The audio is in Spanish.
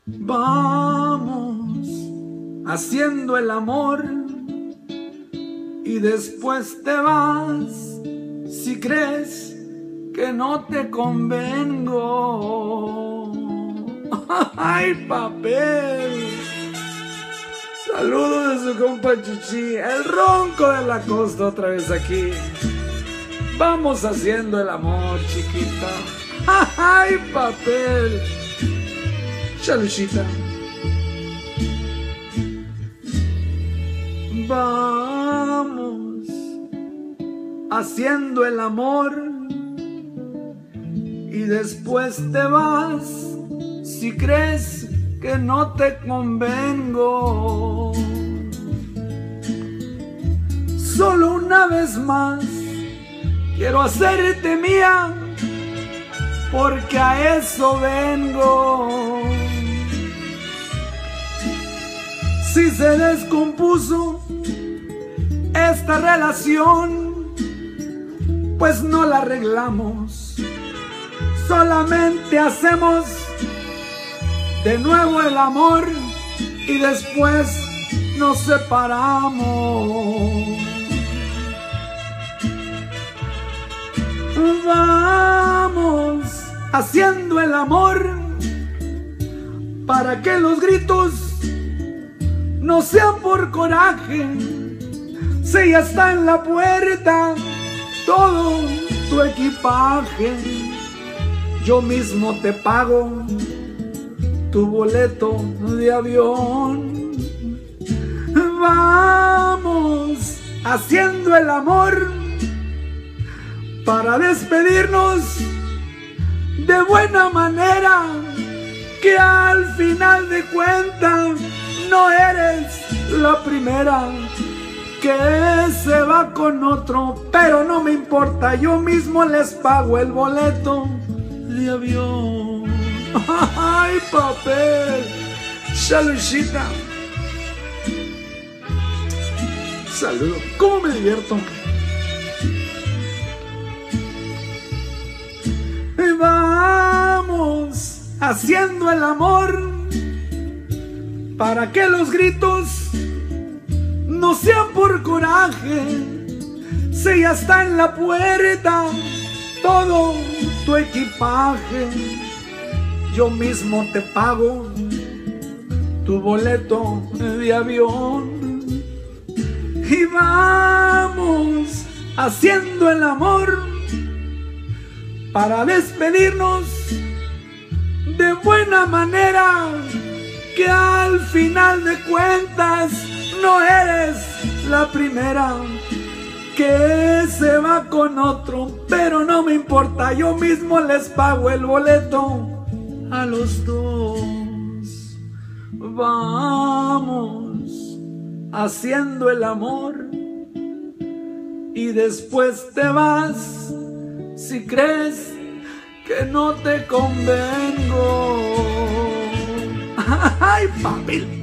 Vamos haciendo el amor y después te vas si crees que no te convengo. ¡Ay, papel! Saludos de su compa Chichi, el ronco de la costa, otra vez aquí. Vamos haciendo el amor, chiquita. ¡Ay, papel! Chaluchita. Vamos haciendo el amor y después te vas si crees que no te convengo. Solo una vez más quiero hacerte mía, porque a eso vengo. Si se descompuso esta relación, pues no la arreglamos, solamente hacemos de nuevo el amor y después nos separamos. Vamos haciendo el amor para que los gritos no sean por coraje. Si ya está en la puerta todo tu equipaje, yo mismo te pago tu boleto de avión. Vamos haciendo el amor para despedirnos de buena manera, que al final de cuentas no eres la primera que se va con otro, pero no me importa, yo mismo les pago el boleto de avión. ¡Ay, papel! Chaluchita. Saludo. ¿Cómo me divierto? Vamos haciendo el amor para que los gritos no sean por coraje. Si ya está en la puerta todo tu equipaje, yo mismo te pago tu boleto de avión. Y vamos haciendo el amor para despedirnos de buena manera, que al final de cuentas no eres la primera que se va con otro, pero no me importa, yo mismo les pago el boleto a los dos. Vamos haciendo el amor y después te vas si crees que no te convengo. ¡Ay, papel!